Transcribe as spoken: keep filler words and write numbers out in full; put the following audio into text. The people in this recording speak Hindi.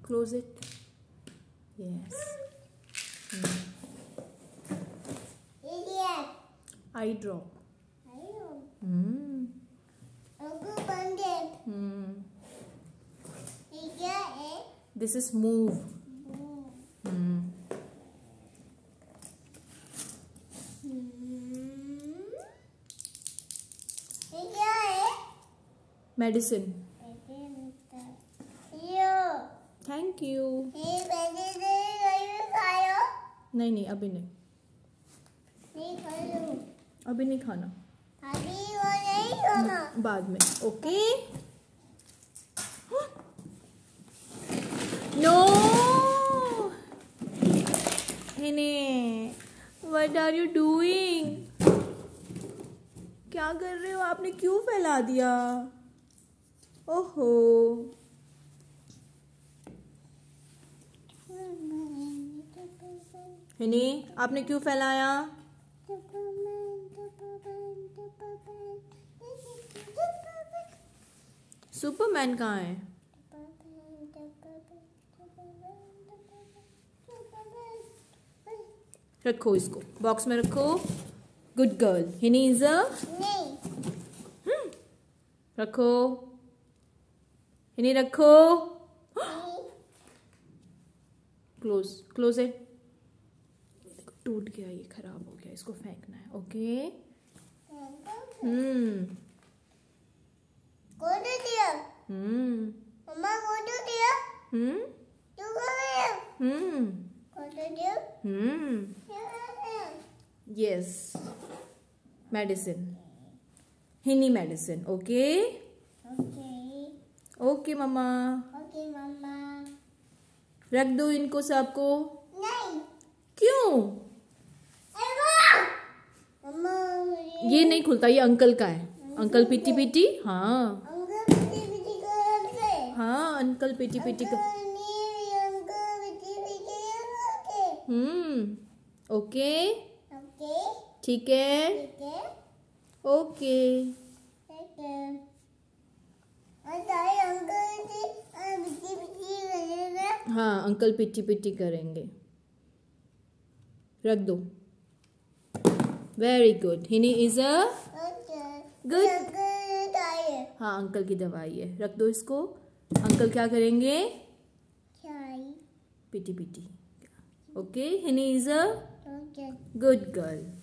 Close it. Yes. Hmm. Eye drop. Hmm. Hmm. This is move. Hmm. Medicine. Thank you. नहीं नहीं अभी नहीं अभी नहीं खाना बाद में. ओके. नो हिनी, व्हाट आर यू डूइंग? क्या कर रहे हो? आपने क्यों फैला दिया? ओहो. हिनी, आपने क्यों फैलाया? सुपरमैन कहाँ है? रखो इसको बॉक्स में रखो. Good girl. हिनी इज अ रखो. हिनी रखो. Close close it. टूट गया, ये खराब हो गया, इसको फेंकना है. Okay. Hmm hmm hmm hmm hmm yes. Medicine. हिनी मेडिसिन. Okay okay mama. रख दो इनको सबको. नहीं. क्यों? ये नहीं खुलता, ये अंकल का है. अंकल पीटी पीटी. हाँ हाँ अंकल पीटी पीटी का. हम्म. ओके ठीक है. ओके. हाँ अंकल पिट्टी पिट्टी करेंगे. रख दो. Very good. हिनी इज अ गुड. हाँ अंकल की दवाई है. रख दो इसको. अंकल क्या करेंगे? पिटी पिटी. ओके. हिनी इज अ गुड गर्ल.